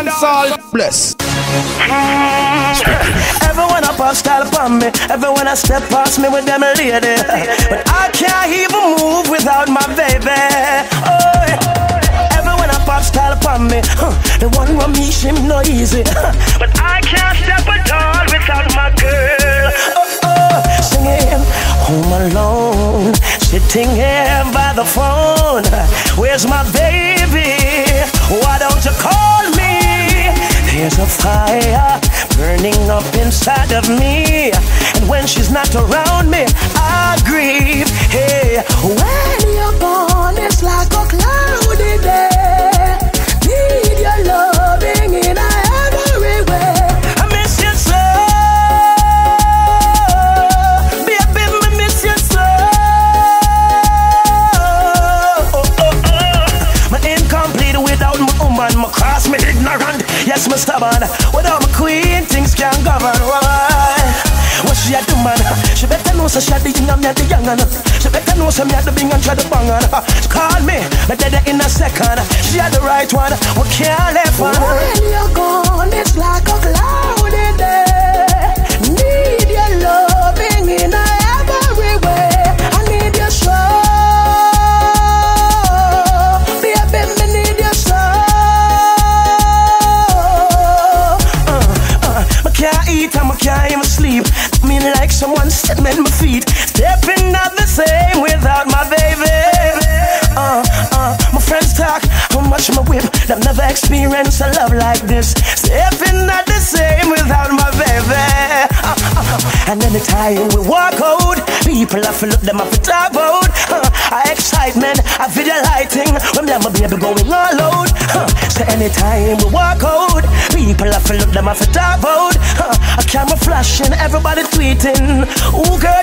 dancehall. Bless. Everyone up on style upon me. Everyone I step past me with them lady. But I can't even move without my baby. Oh, everyone up on style upon me. The one who me him no easy. But I can't step at all without my girl. Singing home alone, sitting here by the phone. Where's my baby? Why don't you call me? There's a fire burning up inside of me, and when she's not around me, I grieve. Hey, when you're gone, it's like a cloudy day. Need your loving in every way. I miss you so, baby, I miss you so. My incomplete without my woman, my cross, me ignorant. Yes, my stubborn. Without my queen, things can't govern. Why? What she a do, man? She better know so she a the young and me a the young. She better know so me a the bing and try to bang on. She call me, but dead in a second. She a the right one. What can't left on? When you're gone, it's like a cloudy day. Need your loving in every way. I need your show, baby. Me need your show. I can't eat and I can't even sleep. Me like someone sitting at my feet. Stepping not the same without my baby. My friends talk how much my whip. They've never experienced a love like this. Stepping not the same without my baby. And anytime we walk out, people have to look them up to talk about. Excitement, I feel the lighting when my baby going all out. So anytime we walk out, people have to look them up to talk about. A camera flashing, everybody tweeting. Ooh, girl,